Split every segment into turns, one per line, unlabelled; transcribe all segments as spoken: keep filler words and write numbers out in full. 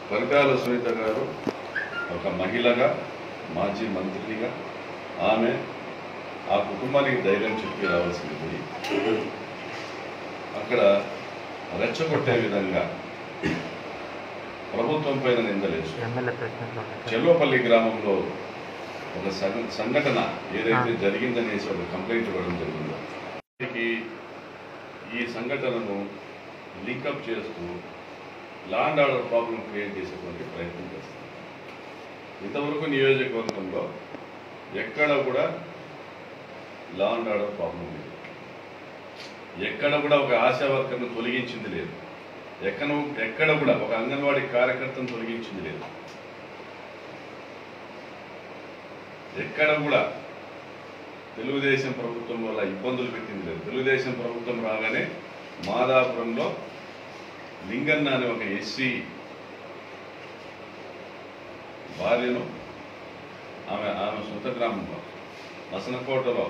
పరిటాల సునీత గారు ఒక మహిళగా, మాజీ మంత్రిగా ఆమె ఆ కుటుంబానికి ధైర్యం చెప్పి రావాల్సింది పోయి అక్కడ రెచ్చగొట్టే విధంగా ప్రభుత్వం పైన నిందలేసు చెల్లోపల్లి గ్రామంలో ఒక సంఘటన ఏదైతే జరిగిందనేసి ఒక కంప్లైంట్ ఇవ్వడం జరిగిందో ఈ సంఘటనను లింకప్ చేస్తూ law and order problem create చేసేటువంటి ప్రయత్నం చేస్తారు. ఇంతవరకు నియోజకవర్గంలో ఎక్కడ కూడా లా అండ్ ఆర్డర్ ప్రాబ్లం లేదు, ఎక్కడ కూడా ఒక ఆశా వర్కర్ను తొలగించింది లేదు, ఎక్కడ ఎక్కడ కూడా ఒక అంగన్వాడీ కార్యకర్తను తొలగించింది లేదు, ఎక్కడ కూడా తెలుగుదేశం ప్రభుత్వం వల్ల ఇబ్బందులు పెట్టింది లేదు. తెలుగుదేశం ప్రభుత్వం రాగానే మాదాపురంలో లింగన్న అనే ఒక ఎస్సీ భార్యను ఆమె ఆమె సొంత గ్రామంలో మసనకోటలో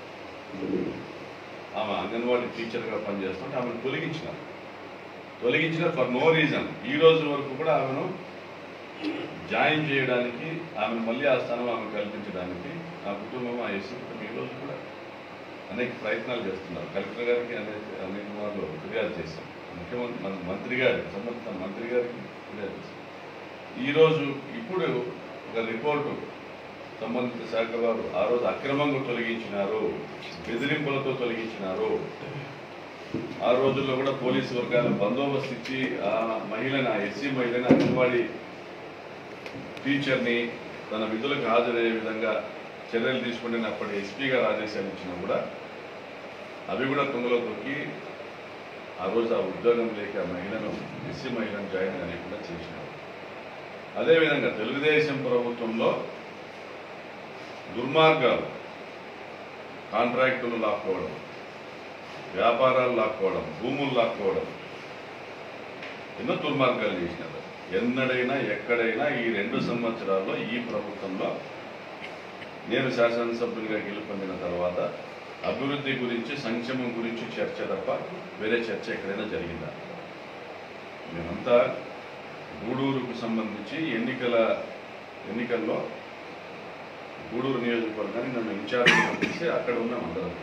ఆమె అంగన్వాడీ టీచర్గా పనిచేస్తుంటే ఆమెను తొలగించినారు. తొలగించిన ఫర్ నో రీజన్ ఈ రోజు వరకు కూడా ఆమెను జాయిన్ చేయడానికి, ఆమెను మళ్ళీ ఆ స్థానం ఆమె కల్పించడానికి ఆ కుటుంబం, ఆ ఎస్సీ కుటుంబం ఈ రోజు కూడా అనేక ప్రయత్నాలు చేస్తున్నారు. కలెక్టర్ గారికి అనేక అనేక మార్లు ఫిర్యాదు చేశాం, ముఖ్యమంత్రి మంత్రి గారికి సంబంధిత మంత్రి గారికి ఫిర్యాదు చేశాం. ఈరోజు ఇప్పుడు ఒక రిపోర్టు సంబంధిత శాఖ వారు ఆ రోజు అక్రమంగా తొలగించినారు, బెదిరింపులతో తొలగించినారు. ఆ రోజుల్లో కూడా పోలీసు వర్గాల బందోబస్తు ఇచ్చి ఆ మహిళను, ఆ ఎస్సీ మహిళను, అంగన్వాడీ టీచర్ని తన విధులకు హాజరయ్యే విధంగా చర్యలు తీసుకుంటే అప్పటి ఎస్పీ గారు ఆదేశాలు ఇచ్చినా కూడా అవి కూడా తుంగలో తొక్కి ఆ రోజు ఆ ఉద్యోగం లేక మహిళను, ఎస్సీ మహిళను జాయిన్ అనేకుండా చేసినారు. అదేవిధంగా తెలుగుదేశం ప్రభుత్వంలో దుర్మార్గాలు, కాంట్రాక్టులు లాక్కోవడం, వ్యాపారాలు లాక్కోవడం, భూములు లాక్కోవడం, ఎన్నో దుర్మార్గాలు చేసినారు. ఎన్నడైనా ఎక్కడైనా ఈ రెండు సంవత్సరాల్లో ఈ ప్రభుత్వంలో నేను శాసనసభ్యునిగా గెలుపొందిన తర్వాత అభివృద్ధి గురించి, సంక్షేమం గురించి చర్చ తప్ప వేరే చర్చ ఎక్కడైనా జరిగిందా? మేమంతా గూడూరుకు సంబంధించి ఎన్నికల ఎన్నికల్లో గూడూరు నియోజకవర్గాన్ని నన్ను ఇన్ఛార్జ్ పంపిస్తే అక్కడ ఉన్నాం అందరం.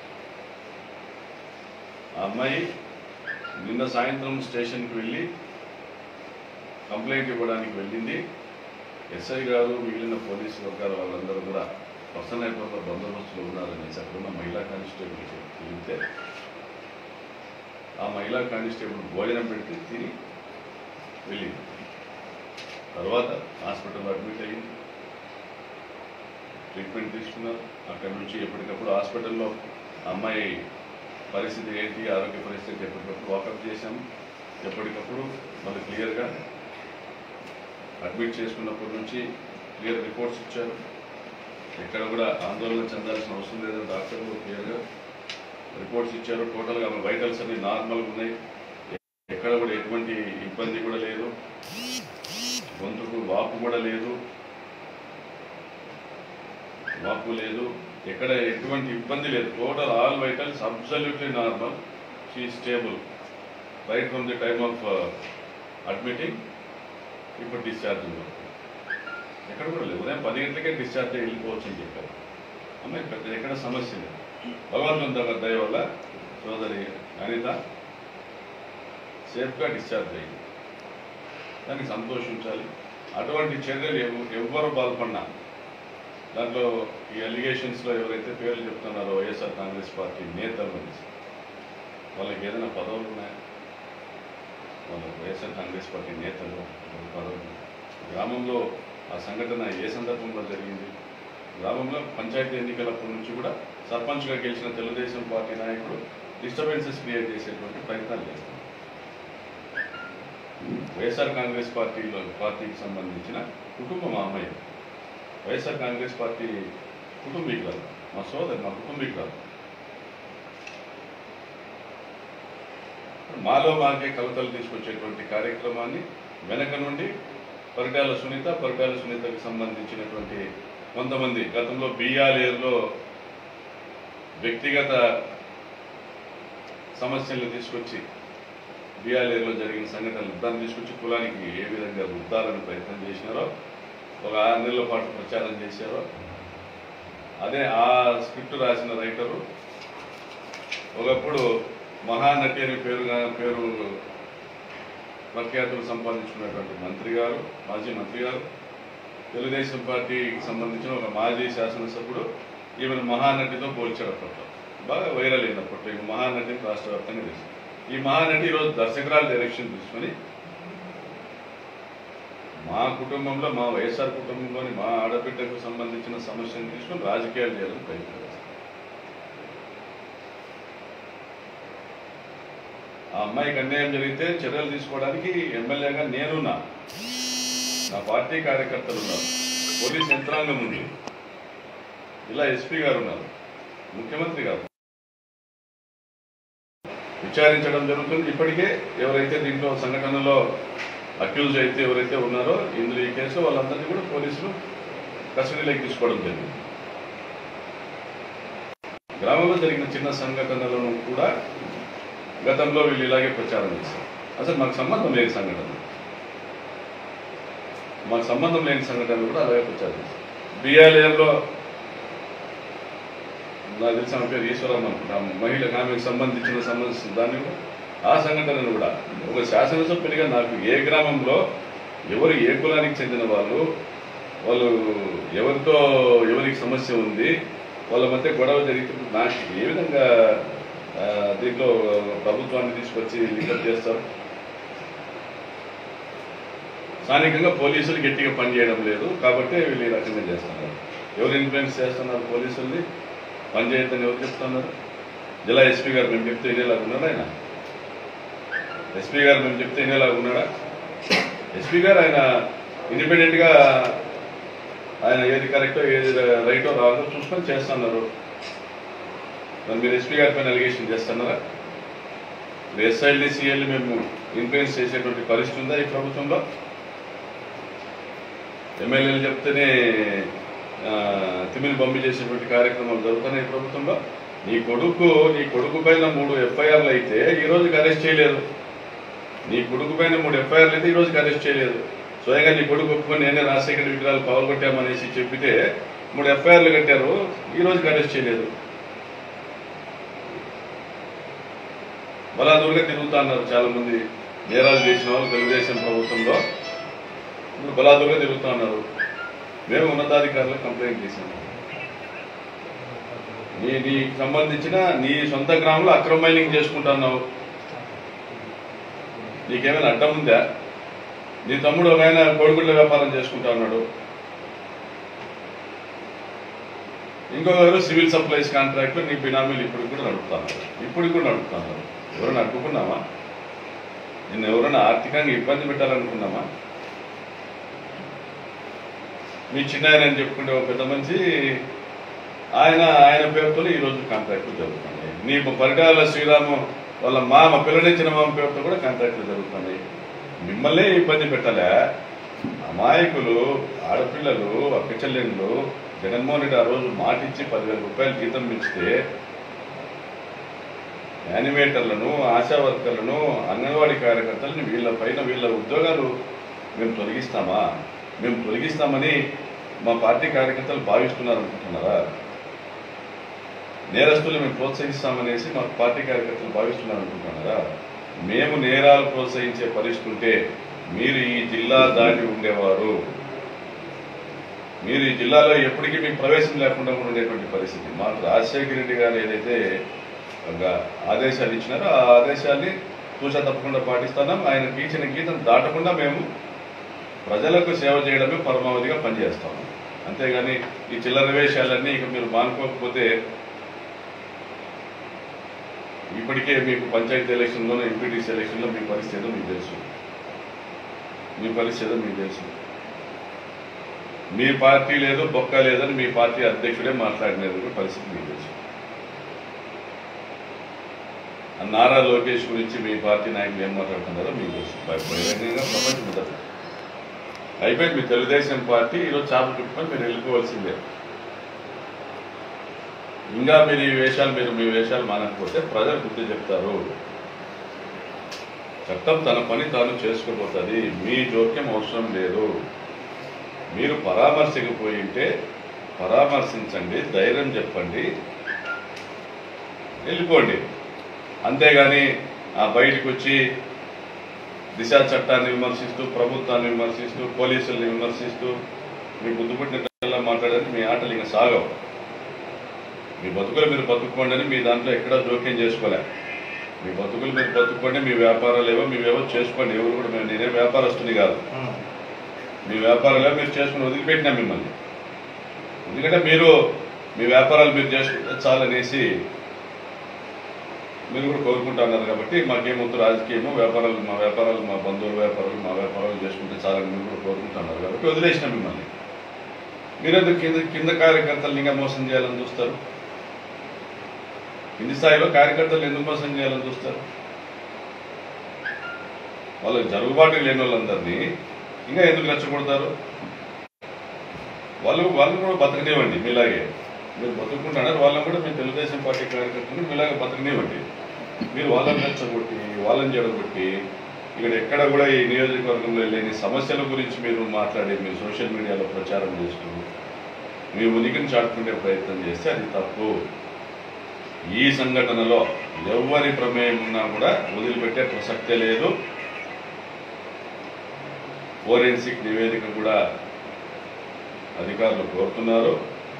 ఆ అమ్మాయి నిన్న సాయంత్రం స్టేషన్కి వెళ్ళి కంప్లైంట్ ఇవ్వడానికి వెళ్ళింది. ఎస్ఐ గారు, మిగిలిన పోలీసు వర్గాల వాళ్ళందరూ కూడా పర్సనైపురంలో బందోబస్తులు ఉన్నారనేసి అక్కడున్న మహిళా కానిస్టేబుల్ వెళ్తే ఆ మహిళా కానిస్టేబుల్ భోజనం పెడితే తిని వెళ్ళింది. తర్వాత హాస్పిటల్లో అడ్మిట్ అయ్యింది, ట్రీట్మెంట్ తీసుకున్నారు. అక్కడి నుంచి ఎప్పటికప్పుడు హాస్పిటల్లో అమ్మాయి పరిస్థితి ఏంటి, ఆరోగ్య పరిస్థితి ఎప్పటికప్పుడు వాకప్ చేశాము. ఎప్పటికప్పుడు మళ్ళీ క్లియర్గా అడ్మిట్ చేసుకున్నప్పటి నుంచి క్లియర్ రిపోర్ట్స్ ఇచ్చారు. ఎక్కడ కూడా ఆందోళన చెందాల్సిన అవసరం లేదని డాక్టర్లు క్లియర్గా రిపోర్ట్స్ ఇచ్చారు. టోటల్గా ఆమె వైటల్స్ అన్ని నార్మల్గా ఉన్నాయి, ఎక్కడ కూడా ఎటువంటి ఇబ్బంది కూడా లేదు, గొంతుకు వాపు కూడా లేదు, వాపు లేదు, ఎక్కడ ఎటువంటి ఇబ్బంది లేదు. Total all vitals absolutely normal. She stable right from the time of admitting ఇప్పుడు డిశ్చార్జింగ్ వరకు ఎక్కడ కూడా లేదు. ఉదయం పది గంటలకే డిశ్చార్జ్ అయ్యి వెళ్ళిపోవచ్చు అని చెప్పారు. అమ్మాయి పెద్ద ఎక్కడ సమస్య లేదు. భగవంతుని దయ వల్ల సోదరి అనిత సేఫ్గా డిశ్చార్జ్ అయ్యింది. దానికి సంతోషించాలి. అటువంటి చర్యలు ఎవ్వరు పాల్పడినా దాంట్లో ఈ అలిగేషన్స్లో ఎవరైతే పేర్లు చెప్తున్నారో వైఎస్ఆర్ కాంగ్రెస్ పార్టీ నేతలు వాళ్ళకి ఏదైనా పదవులు ఉన్నాయా? వాళ్ళకి వైఎస్ఆర్ కాంగ్రెస్ పార్టీ నేతలు పదవులు. గ్రామంలో ఆ సంఘటన ఏ సందర్భంలో జరిగింది? గ్రామంలో పంచాయతీ ఎన్నికలప్పటి నుంచి కూడా సర్పంచ్గా గెలిచిన తెలుగుదేశం పార్టీ నాయకుడు డిస్టర్బెన్సెస్ క్రియేట్ చేసేటువంటి ప్రయత్నాలు చేస్తున్నారు. వైఎస్ఆర్ కాంగ్రెస్ పార్టీలో పార్టీకి సంబంధించిన కుటుంబం ఆ అమ్మాయి వైఎస్ఆర్ కాంగ్రెస్ పార్టీ కుటుంబీకురాలు, మా సోదరు, మా కుటుంబీకురాలు. మాలో మాకే కవితలు తీసుకొచ్చేటువంటి కార్యక్రమాన్ని వెనక నుండి పరిటాల సునీత, పరిటాల సునీతకు సంబంధించినటువంటి కొంతమంది గతంలో బిఆర్ఏలో వ్యక్తిగత సమస్యలను తీసుకొచ్చి బిఆర్ఏలో జరిగిన సంఘటనలు దాన్ని తీసుకొచ్చి కులానికి ఏ విధంగా రుద్దాలని ప్రయత్నం చేసినారో ఒక ఆరు నెలల పాటు ప్రచారం చేశారో అదే ఆ స్క్రిప్ట్ రాసిన రైటరు ఒకప్పుడు మహానటి అని పేరు పేరు ప్రఖ్యాతులు సంపాదించుకున్నటువంటి మంత్రి గారు మాజీ మంత్రి గారు తెలుగుదేశం పార్టీకి సంబంధించిన ఒక మాజీ శాసనసభ్యుడు ఈమెను మహానటితో పోల్చాడు అప్పట్లో బాగా వైరల్ అయిన అప్పట్లో ఈ మహానటిని రాష్ట్ర వ్యాప్తంగా తెలుసు ఈ మహానటి ఈరోజు దర్శకురాలు డైరెక్షన్ తీసుకొని మా కుటుంబంలో మా వైఎస్ఆర్ కుటుంబంలోని మా ఆడబిడ్డకు సంబంధించిన సమస్యను తీసుకొని రాజకీయాలు చేయాలని ప్రయత్నం చేస్తారు. ఆ అమ్మాయికి అన్యాయం జరిగితే చర్యలు తీసుకోవడానికి ఎమ్మెల్యేగా నేనున్నా, నా పార్టీ కార్యకర్తలు ఉన్నారు, పోలీస్ యంత్రాంగం ఉంది, ఇలా ఎస్పీ గారు ఉన్నారు, ముఖ్యమంత్రి గారు విచారించడం జరుగుతుంది. ఇప్పటికే ఎవరైతే దీంట్లో సంఘటనలో అక్యూజ్ అయితే ఎవరైతే ఉన్నారో ఇందులో ఈ కేసు వాళ్ళందరినీ కూడా పోలీసులు కస్టడీలోకి తీసుకోవడం జరిగింది. గ్రామంలో జరిగిన చిన్న సంఘటనలను కూడా గతంలో వీళ్ళు ఇలాగే ప్రచారం చేశారు. అసలు మాకు సంబంధం లేని సంఘటన మాకు సంబంధం లేని సంఘటనలు కూడా అలాగే ప్రచారం చేశారు. బిఆర్ఏలో నాకు తెలిసిన పేరు ఈశ్వరమ్మ మహిళ ఆమెకు సంబంధించిన సంబంధించిన దాన్ని కూడా ఆ సంఘటనను కూడా ఒక శాసనసభ్యునిగా నాకు ఏ గ్రామంలో ఎవరు ఏ కులానికి చెందిన వాళ్ళు వాళ్ళు ఎవరితో ఎవరికి సమస్య ఉంది వాళ్ళ మధ్య గొడవ జరిగితే నాకు ఏ విధంగా దీంట్లో ప్రభుత్వాన్ని తీసుకొచ్చి లింకప్ చేస్తారు. స్థానికంగా పోలీసులు గట్టిగా పనిచేయడం లేదు కాబట్టి వీళ్ళు ఈ రకంగా చేస్తున్నారు. ఎవరు ఇన్ఫ్లుయెన్స్ చేస్తున్నారు పోలీసుల్ని పనిచేయద్దని ఎవరు చెప్తున్నారు? జిల్లా ఎస్పీ గారు మేము చెప్తే ఇనేలాగా ఉన్నాడా? ఆయన ఎస్పీ గారు మేము చెప్తే ఇనేలాగా ఉన్నాడా? ఎస్పీ గారు ఆయన ఇండిపెండెంట్గా ఆయన ఏది కరెక్టో ఏది రైటో రాదో చూసుకొని చేస్తున్నారు. మరి మీరు ఎస్పీ గారి పైన అలిగేషన్ చేస్తున్నారా? ఎస్ఐల్ని సిఎల్ని మేము ఇన్ఫ్లుయెన్స్ చేసేటువంటి పరిస్థితి ఉందా ఈ ప్రభుత్వంలో? ఎమ్మెల్యేలు చెప్తేనే తిమిని పంపి చేసేటువంటి కార్యక్రమాలు జరుగుతున్నాయి ఈ ప్రభుత్వంలో. నీ కొడుకు నీ కొడుకు పైన మూడు ఎఫ్ఐఆర్లు అయితే ఈ రోజుకి అరెస్ట్ చేయలేదు. నీ కొడుకు పైన మూడు ఎఫ్ఐఆర్లు అయితే ఈ రోజుకి అరెస్ట్ చేయలేదు. స్వయంగా నీ కొడుకు ఒప్పుకొని నేనే రాజశేఖర విగ్రహాలు పగలగొట్టామనేసి చెప్పితే మూడు ఎఫ్ఐఆర్లు కట్టారు, ఈ రోజుకి అరెస్ట్ చేయలేదు. బలాదూరుగా తిరుగుతా అన్నారు చాలా మంది నేరాలు చేసిన వాళ్ళు తెలుగుదేశం ప్రభుత్వంలో. ఇప్పుడు బలాదూరుగా తిరుగుతా ఉన్నారు. మేము ఉన్నతాధికారులకు కంప్లైంట్ చేశాము. నీ నీకు సంబంధించిన నీ సొంత గ్రామంలో అక్రమ మైనింగ్ చేసుకుంటున్నావు, నీకేమైనా అడ్డం ఉందా? నీ తమ్ముడు ఒక ఆయన కోడిగుడ్ల వ్యాపారం చేసుకుంటా ఉన్నాడు, ఇంకొకరు సివిల్ సప్లైస్ కాంట్రాక్టర్ నీ బినామీలు ఇప్పుడు కూడా నడుపుతున్నారు ఇప్పుడు కూడా నడుపుతున్నారు. ఎవరైనా అడ్డుకున్నామా? నిన్ను ఎవరైనా ఆర్థికంగా ఇబ్బంది పెట్టాలనుకున్నామా? మీ చిన్న ఆయన అని చెప్పుకుంటే ఒక పెద్ద మనిషి ఆయన ఆయన పేరుతో ఈరోజు కాంట్రాక్టులు జరుగుతున్నాయి. నీ పరిటాల శ్రీరాము వాళ్ళ మామ పిల్లనిచ్చిన మామ పేరుతో కూడా కాంట్రాక్టులు జరుగుతున్నాయి. మిమ్మల్ని ఇబ్బంది పెట్టలే. అమాయకులు ఆడపిల్లలు అక్కచెల్లెళ్ళు జగన్మోహన్ రెడ్డి ఆ రోజు మాటిచ్చి పదివేల రూపాయలు జీతం ఇస్తే యానిమేటర్లను ఆశా వర్కర్లను అంగన్వాడీ కార్యకర్తలను వీళ్ళ పైన వీళ్ళ ఉద్యోగాలు మేము తొలగిస్తామా? మేము తొలగిస్తామని మా పార్టీ కార్యకర్తలు భావిస్తున్నారు అనుకుంటున్నారా? నేరస్తులు మేము ప్రోత్సహిస్తామనేసి మా పార్టీ కార్యకర్తలు భావిస్తున్నారు అనుకుంటున్నారా? మేము నేరాలు ప్రోత్సహించే పరిస్థితి ఉంటే మీరు ఈ జిల్లా దాటి ఉండేవారు. మీరు ఈ జిల్లాలో ఎప్పటికీ మీకు ప్రవేశం లేకుండా ఉండేటువంటి పరిస్థితి. మాకు రాజశేఖర రెడ్డి గారు ఏదైతే ఆదేశాలు ఇచ్చినారో ఆ ఆదేశాన్ని తూచా తప్పకుండా పాటిస్తున్నాం. ఆయన గీచిన గీతను దాటకుండా మేము ప్రజలకు సేవ చేయడమే పరమావధిగా పనిచేస్తాము. అంతేగాని ఈ చిల్లర వేషాలన్నీ ఇక మీరు మానుకోకపోతే ఇప్పటికే మీకు పంచాయతీ ఎలక్షన్లోనూ ఎంపీటీసీ ఎలక్షన్లో మీ పరిస్థితి మీకు తెలుసు మీ పరిస్థితి మీకు తెలుసు మీ పార్టీ లేదు బొక్క లేదని మీ పార్టీ అధ్యక్షుడే మాట్లాడిన పరిస్థితి మీకు తెలుసు. నారా లోకేష్ గురించి మీ పార్టీ నాయకులు ఏం మాట్లాడుతున్నారో మీకు తెలుసు. బహిరంగంగా ప్రపంచం మొదట అయిపోయింది. మీ తెలుగుదేశం పార్టీ ఈరోజు చాపలు చుట్టుకొని మీరు వెళ్ళిపోవాల్సిందే. ఇంకా మీరు ఈ వేషాలు మీరు మీ వేషాలు మానకపోతే ప్రజలు బుద్ధి చెప్తారు. చట్టం తన పని తాను చేసుకోబోతుంది. మీ జోక్యం అవసరం లేదు. మీరు పరామర్శకు పోయి ఉంటే పరామర్శించండి, ధైర్యం చెప్పండి, వెళ్ళిపోండి. అంతేగాని ఆ బయటకు వచ్చి దిశ చట్టాన్ని విమర్శిస్తూ, ప్రభుత్వాన్ని విమర్శిస్తూ, పోలీసుల్ని విమర్శిస్తూ మీ బుద్ధి పుట్టిన మాట్లాడడానికి మీ ఆటలు ఇంకా సాగవు. మీ బతుకులు మీరు బతుక్కోండి అని మీ దాంట్లో ఎక్కడా జోక్యం చేసుకోలే. మీ బతుకులు మీరు బతుక్కోండి, మీ వ్యాపారాలు ఏవో మీవేవో చేసుకోండి. ఎవరు కూడా మేము నేనే వ్యాపారస్తుని కాదు. మీ వ్యాపారాలు మీరు చేసుకుని వదిలిపెట్టినా మిమ్మల్ని. ఎందుకంటే మీరు మీ వ్యాపారాలు మీరు చేసుకుంటే చాలనేసి మీరు కూడా కోరుకుంటున్నారు కాబట్టి మాకేమొద్దు రాజకీయము, వ్యాపారాలు మా వ్యాపారాలు మా బంధువుల వ్యాపారాలు మా వ్యాపారాలు చేసుకుంటే చాలని మీరు కూడా కోరుకుంటున్నారు కాబట్టి వదిలేసిన మిమ్మల్ని. మీరెందుకు కింద కింద కార్యకర్తలు ఇంకా మోసం చేయాలని చూస్తారు? కింది స్థాయిలో కార్యకర్తలు ఎందుకు మోసం చేయాలని చూస్తారు? వాళ్ళకి జరుగుబాటు లేని వాళ్ళందరినీ ఇంకా ఎందుకు రెచ్చగొడతారు? వాళ్ళు వాళ్ళని కూడా బతకనివ్వండి. మీలాగే మీరు బతుకుంటున్నారు, వాళ్ళని కూడా మీ తెలుగుదేశం పార్టీ కార్యకర్తలు మీలాగే బతకనివ్వండి. మీరు వాళ్ళని రెచ్చగొట్టి వాళ్ళని జడగొట్టి ఇక్కడ ఎక్కడ కూడా ఈ నియోజకవర్గంలో లేని సమస్యల గురించి మీరు మాట్లాడి మీరు సోషల్ మీడియాలో ప్రచారం చేస్తూ మీ ఉనికిని చాటుకునే ప్రయత్నం చేస్తే అది తప్పు. ఈ సంఘటనలో ఎవరి ప్రమేయం ఉన్నా కూడా వదిలిపెట్టే ప్రసక్తే లేదు. ఫోరెన్సిక్ నివేదిక కూడా అధికారులు కోరుతున్నారు.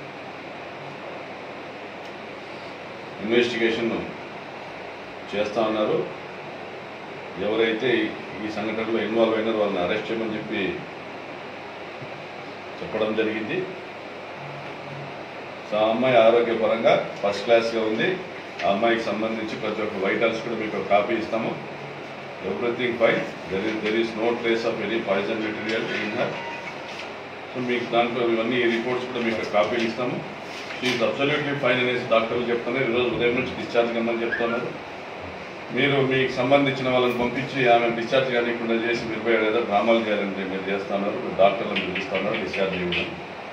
ఇన్వెస్టిగేషన్ చేస్తా ఉన్నారు. ఎవరైతే ఈ సంఘటనలో ఇన్వాల్వ్ అయినారో వాళ్ళని అరెస్ట్ చేయమని చెప్పి చెప్పడం జరిగింది. సో ఆ అమ్మాయి ఆరోగ్యపరంగా ఫస్ట్ క్లాస్గా ఉంది. ఆ అమ్మాయికి సంబంధించి ప్రతి ఒక్క వైటల్స్ కూడా మీకు కాపీ ఇస్తాము. Everything fine. There is there is no trace of any poison material in her. So మీకు దాంట్లో ఇవన్నీ ఈ రిపోర్ట్స్ కూడా మీకు కాపీలు ఇస్తాము. షీఈస్ అబ్సల్యూట్లీ ఫైన్ అనేసి డాక్టర్లు చెప్తున్నారు. ఈరోజు ఉదయం నుంచి డిశ్చార్జ్ కమ్మని చెప్తున్నారు. మీరు మీకు సంబంధించిన వాళ్ళని పంపించి ఆమె డిశ్చార్జ్ కానికుండా చేసి మీరు పోయి ఏదో డ్రామాలు చేయాలంటే మీరు చేస్తున్నారు. డాక్టర్లను పిలుస్తున్నారు డిశ్చార్జ్ ఇవ్వడం.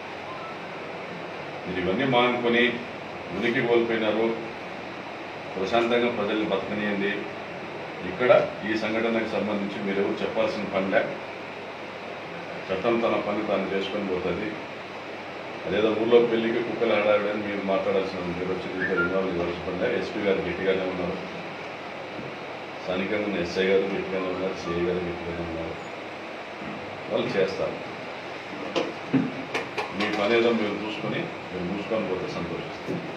మీరు ఇవన్నీ మానుకొని ఉనికి కోల్పోయినారు. ప్రశాంతంగా ప్రజల్ని బతకనియండి. ఇక్కడ ఈ సంఘటనకు సంబంధించి మీరు ఎవరు చెప్పాల్సిన పనిలే. చట్టం తన పని తాను చేసుకొని పోతుంది. అదేదో ఊళ్ళో పెళ్లికి కుక్కలు ఆడాడని మీరు మాట్లాడాల్సిన మీరు వచ్చి దీంట్లో ఇన్వాల్వ్ ఇవ్వాల్సిన పనిలే. ఎస్పీ గారు గట్టిగానే ఉన్నారు, స్థానికంగా ఉన్న ఎస్ఐ గారు గట్టిగానే ఉన్నారు, సిఐ గారు గట్టిగానే ఉన్నారు. వాళ్ళు చేస్తారు. మీ పని ఏదో మీరు చూసుకొని మీరు మూసుకొని పోతే సంతోషిస్తారు.